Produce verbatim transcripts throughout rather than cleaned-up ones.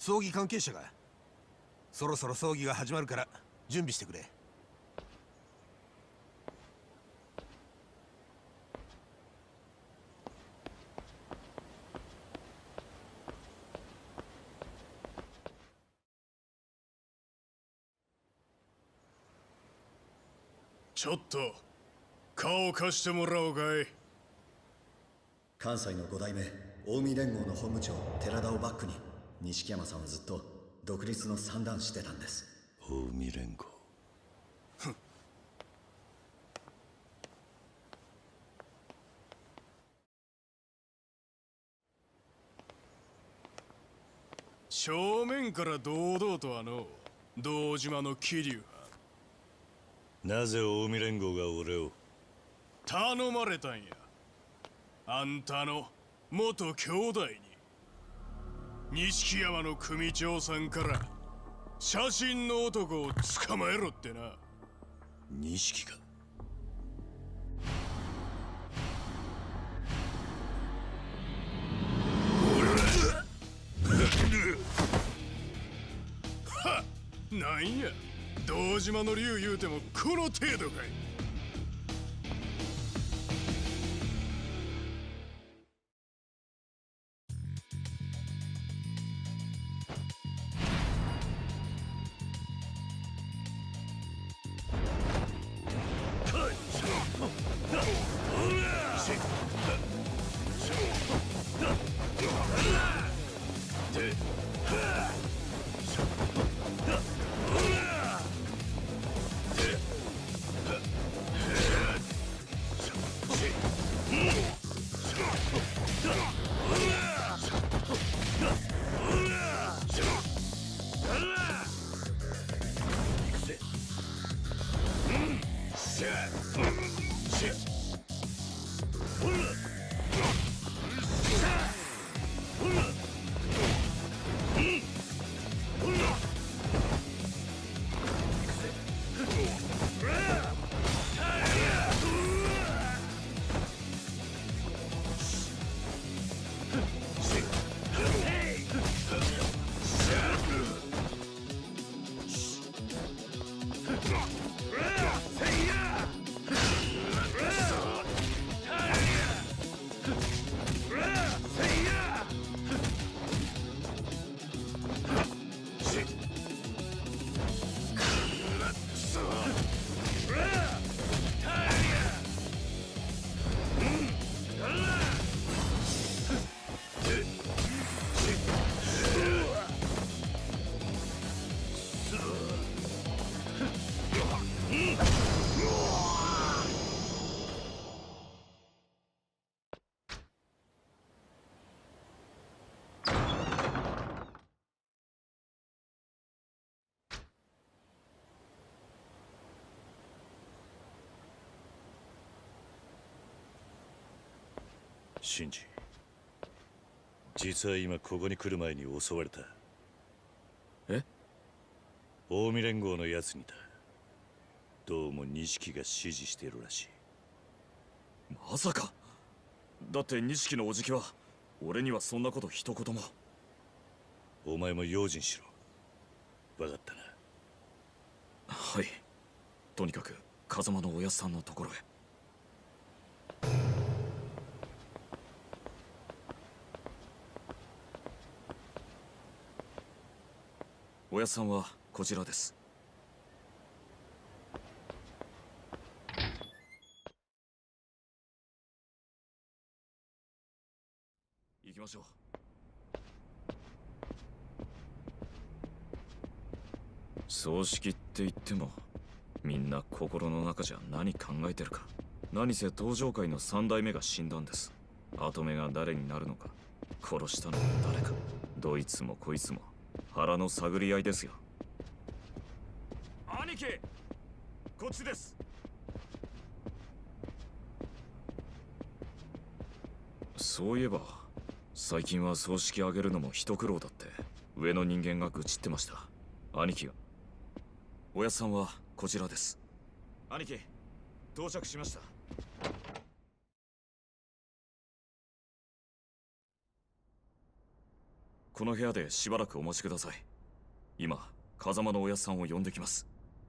葬儀関係者が。そろそろ葬儀が始まるから準備してくれ。 ちょっと顔を貸してもらおうかい。 関西のご代目近江連合の本部長寺田をバックに錦山さんはずっと独立の算段してたんです。 近江連合。 正面から堂々とはの堂島の桐生派。 なぜ近江連合が俺を？ 頼まれたんや。あんたの元兄弟に錦山の組長さんから写真の男を捕まえろってな。 錦か？ はっ、なんや堂島の竜言うてもこの程度かい。 シンジ、実は今ここに来る前に襲われた。 え？ 近江連合のやつにだ。どうも錦が指示しているらしい。 まさか。だって錦のおじきは俺にはそんなこと一言も。 お前も用心しろ。分かったな。 はい。とにかく風間のおやっさんのところへ。おやっさんはこちらです。行きましょう。葬式って言ってもみんな心の中じゃ何考えてるか。何せ登場界の三代目が死んだんです。跡目が誰になるのか、殺したのは誰か、どいつもこいつも腹の探り合いですよ。兄貴、こっちです。そういえば最近は葬式あげるのも一苦労だって上の人間が愚痴ってました。兄貴が。おやっさんはこちらです。兄貴、到着しました。 この部屋でしばらくお待ちください。今風間のおやっさんを呼んできます。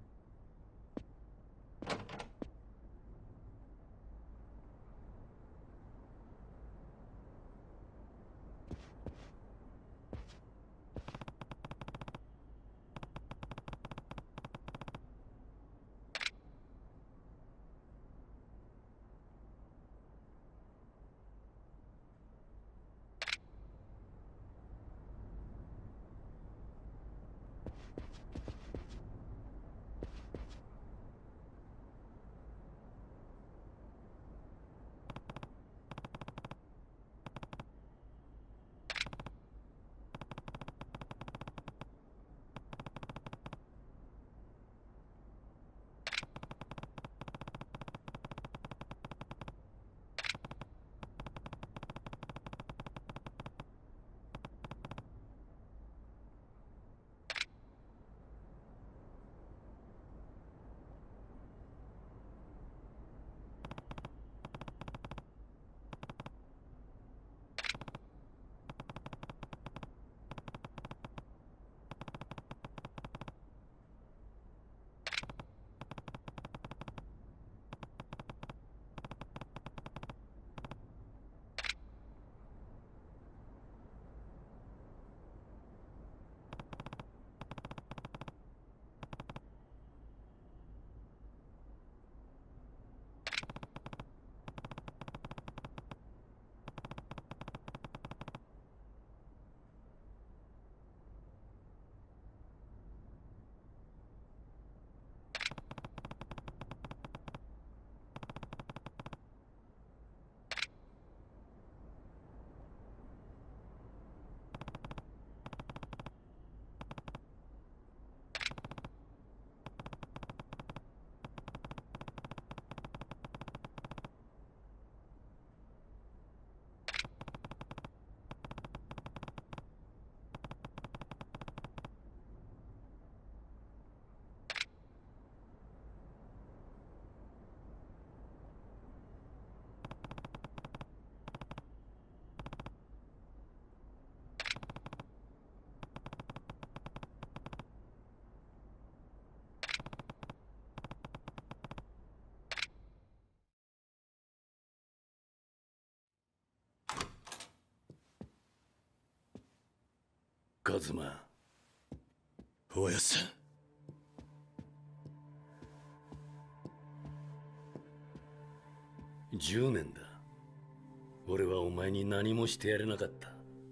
カズマ、おやっさん。じゅうねんだ。俺はお前に何もしてやれなかった。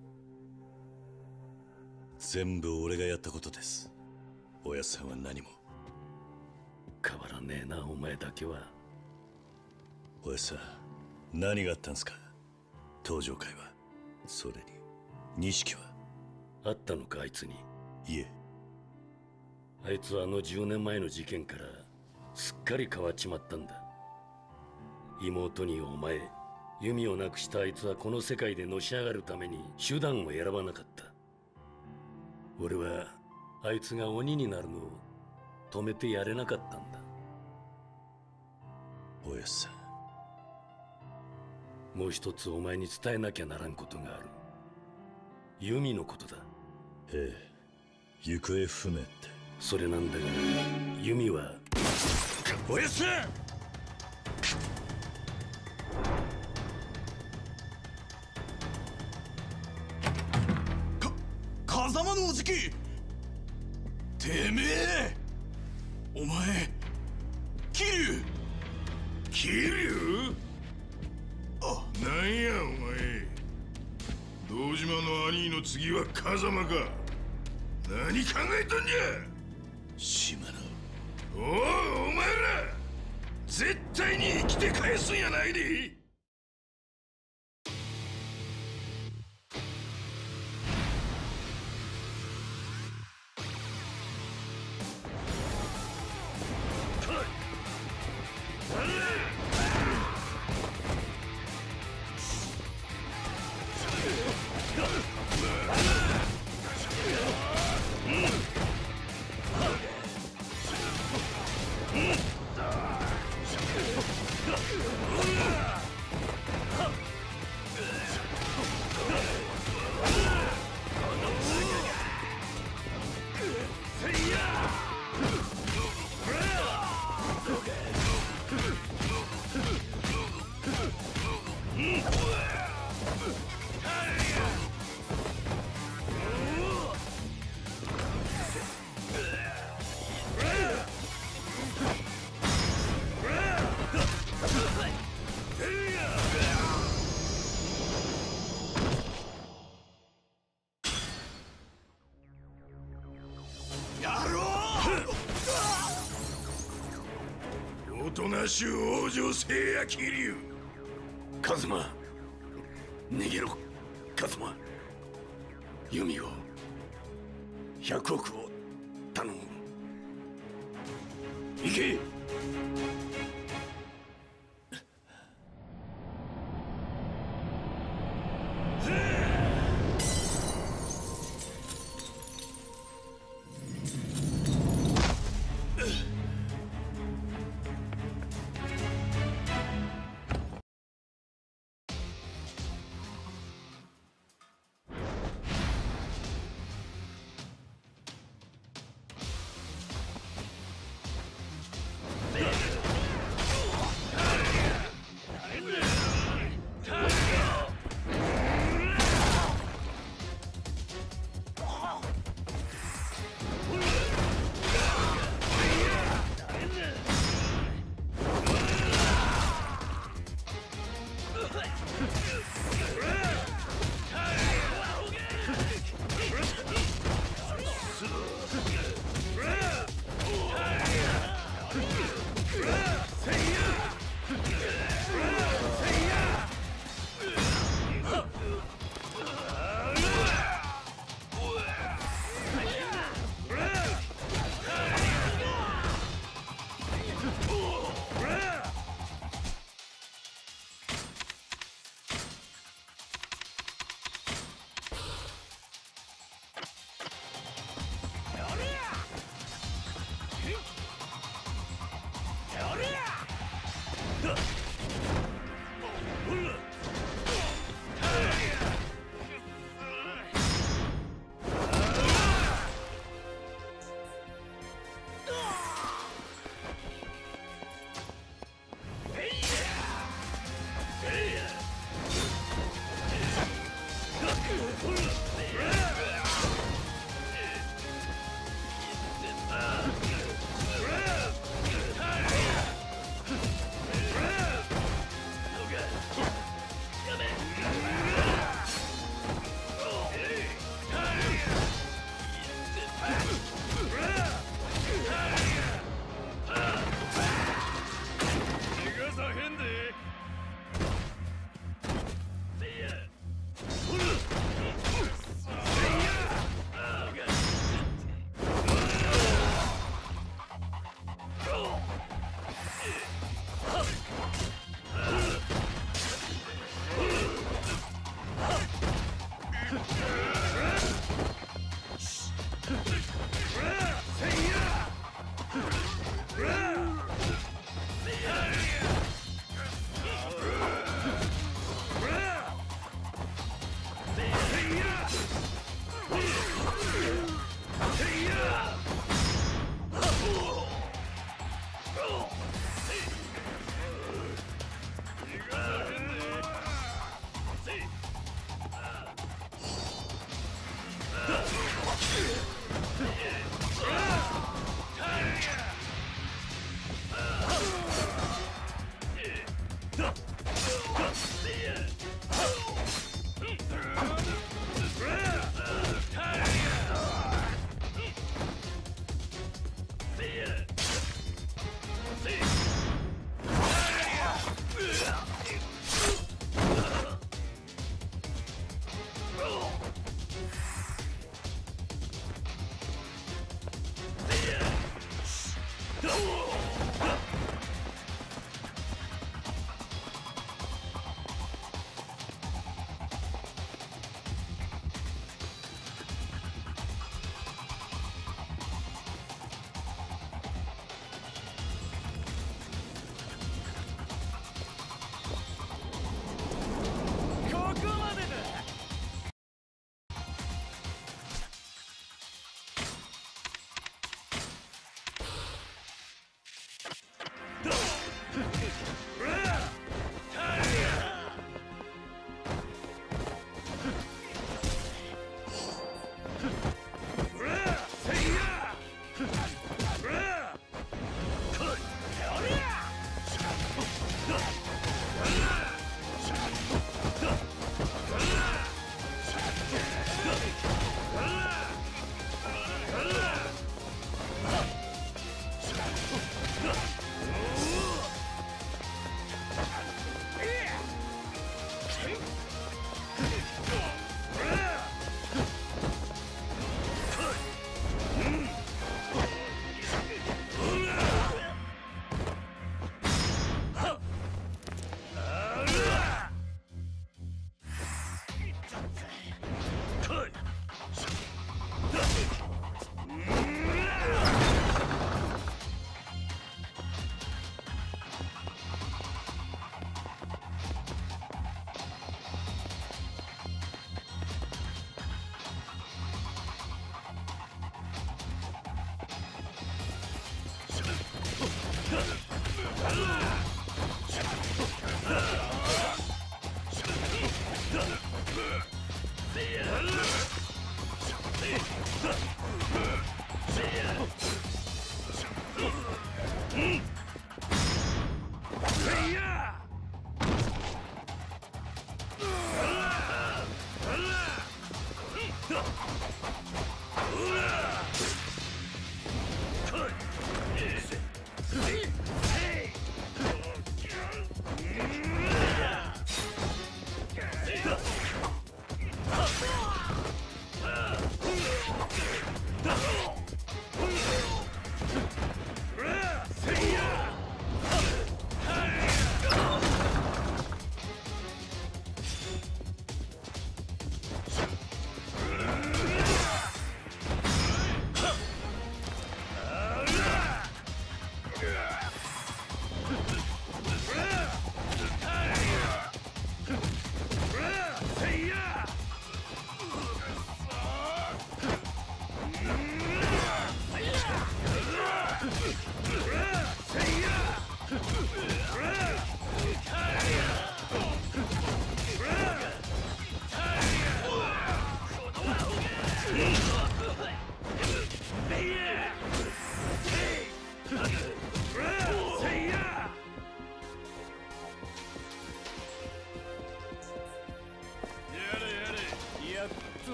全部俺がやったことです。おやっさんは何も。変わらねえな、お前だけは。おやっさん、何があったんすか？登場会は。それに錦はあったのか、あいつに。いえ。あいつはあのじゅうねんまえの事件からすっかり変わっちまったんだ。妹にお前、弓をなくしたあいつはこの世界でのし上がるために手段を選ばなかった。俺はあいつが鬼になるのを止めてやれなかったんだ。おやっさん、もう一つお前に伝えなきゃならんことがある。弓のことだ。ええ、行方不明って。それなんだが、弓は。おやっさん！ か、風間のおじき！てめえ！お前、桐生！桐生？あ、なんやお前。堂島の兄の次は風間か。何考えとんじゃ。 島野。 おお、お前ら絶対に生きて返すんやないで。 となしゅう往生せいや桐生。カズマ、逃げろカズマ。ユミをひゃくおくを頼む。行け。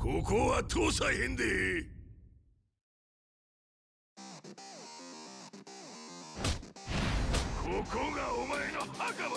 ここは通さへんで。ここがお前の墓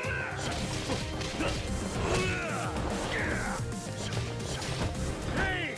場や。Hey!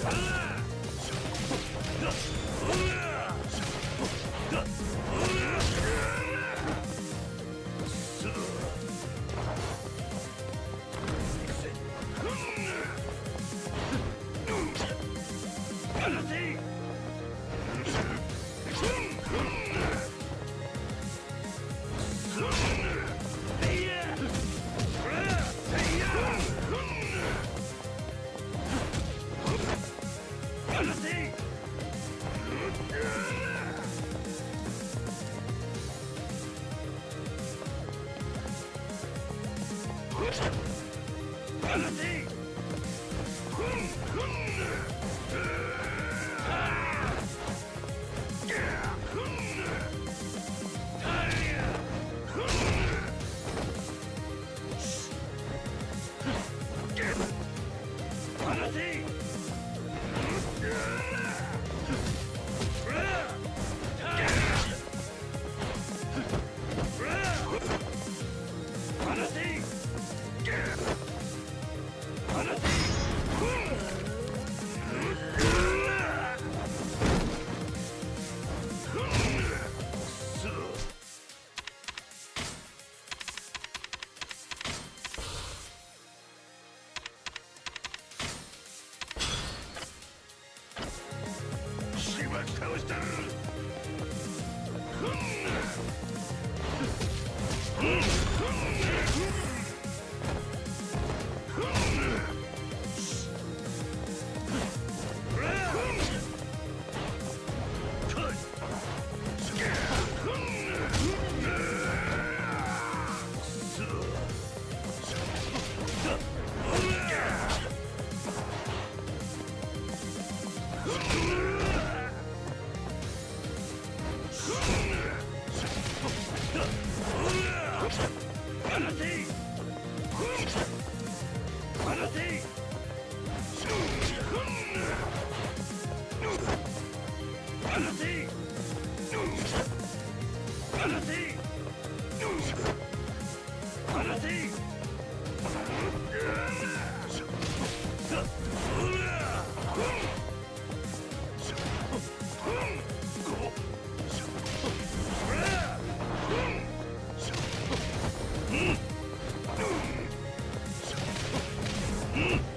うん